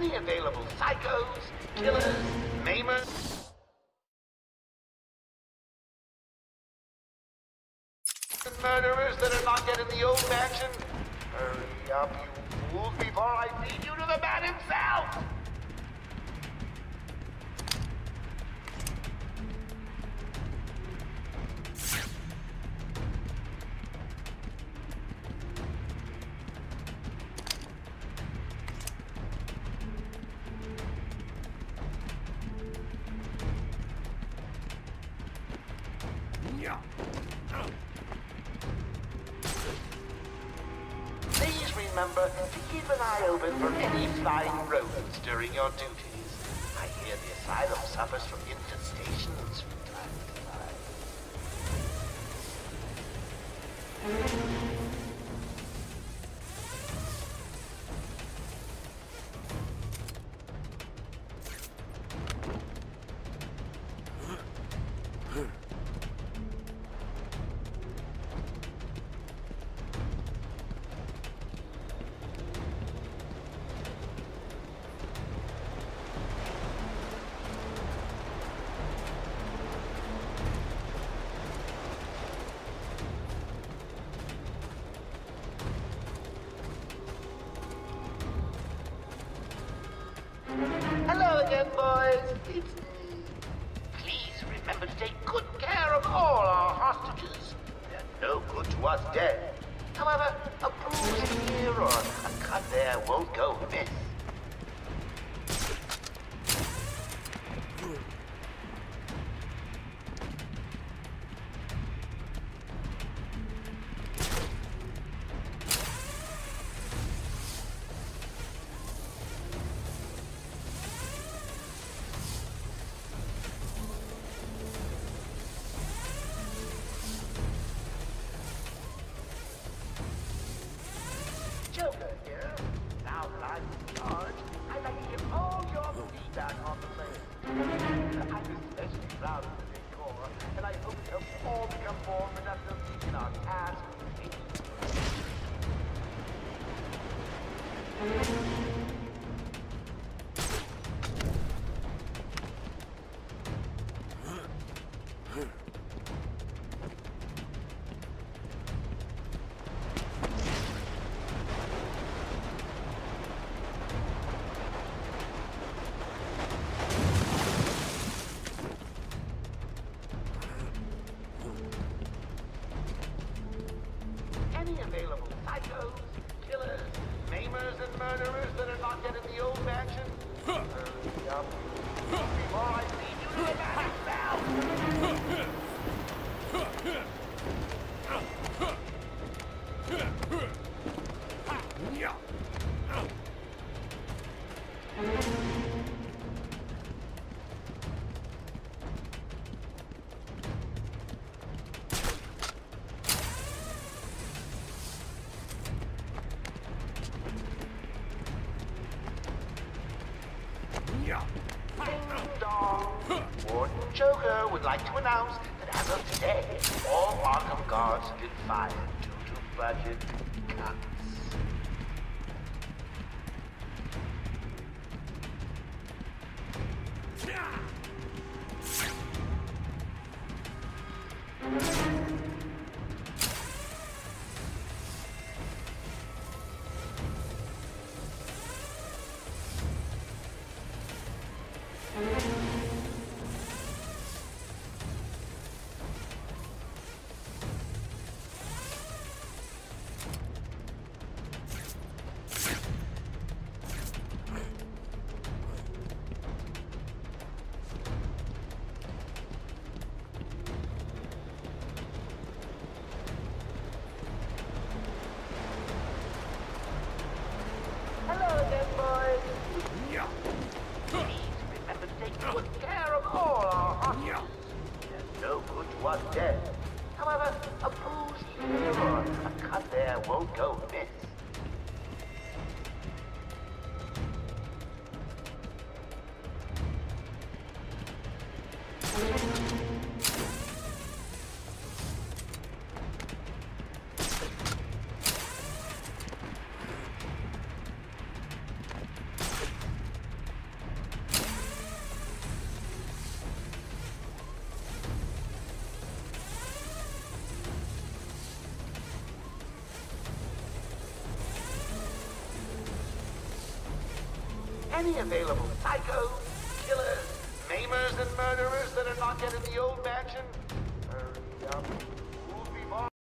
Any available psychos, killers, maimers, and murderers that are not yet in the old mansion? Hurry up, you fools, before I feed you to the man himself! Please remember to keep an eye open for any flying rodents during your duties. I hear the asylum suffers from infestations from time to time. Hello again, boys. It's me. Please remember to take good care of all our hostages. They're no good to us dead. However, a bruise here or a cut there won't go amiss. Joker here. Now that I'm in charge, I'd like to give all your feedback on the place. I'm especially proud of the decor, and I hope it helps all become more productive in our task. Any available psychos, killers, maimers, and murderers that are not yet in the old mansion? Hurry up, before I feed you to the man himself! Ding dong. Warden Joker would like to announce that as of today, all Arkham guards have been fired due to budget cuts. any available psychos, killers, maimers, and murderers that are not yet in the old mansion.